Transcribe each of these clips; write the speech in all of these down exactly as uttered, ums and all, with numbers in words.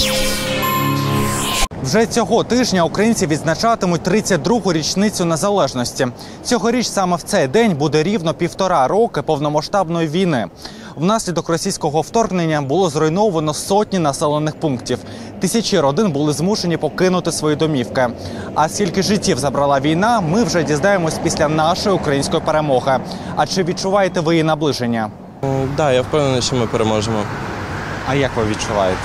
Вже цього тижня українці відзначатимуть тридцять другу річницю незалежності. Цьогоріч саме в цей день буде рівно півтора роки повномасштабної війни. Внаслідок російського вторгнення було зруйновано сотні населених пунктів. Тисячі родин були змушені покинути свої домівки. А скільки життів забрала війна, ми вже дізнаємось після нашої української перемоги. А чи відчуваєте ви її наближення? Так, да, я впевнений, що ми переможемо. А як ви відчуваєте?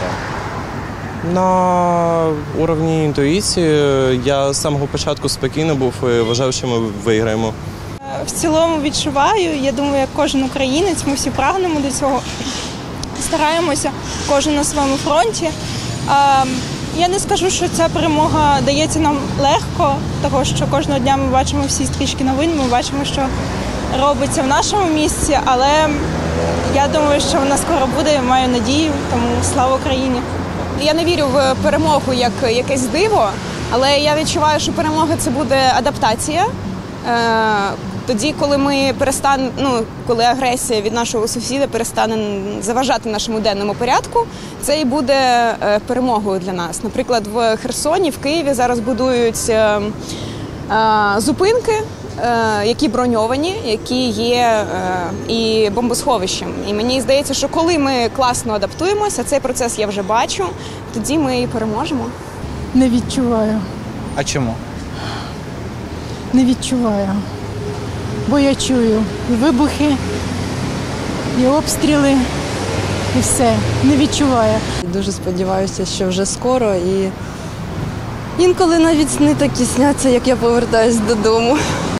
На уровні інтуїції я з самого початку спокійно був і вважав, що ми виграємо. В цілому відчуваю, я думаю, як кожен українець, ми всі прагнемо до цього, стараємося, кожен на своєму фронті. Я не скажу, що ця перемога дається нам легко, тому що кожного дня ми бачимо всі стрічки новин, ми бачимо, що робиться в нашому місті, але я думаю, що вона скоро буде, я маю надію, тому слава Україні. Я не вірю в перемогу як якесь диво, але я відчуваю, що перемога – це буде адаптація. Тоді, коли ми перестане, ну, коли агресія від нашого сусіда перестане заважати нашому денному порядку, це і буде перемогою для нас. Наприклад, в Херсоні, в Києві зараз будують зупинки, які броньовані, які є і бомбосховищем. І мені здається, що коли ми класно адаптуємося, цей процес я вже бачу, тоді ми і переможемо. Не відчуваю. А чому? Не відчуваю. Бо я чую і вибухи, і обстріли, і все. Не відчуваю. Дуже сподіваюся, що вже скоро. І інколи навіть сни такі сняться, як я повертаюсь додому.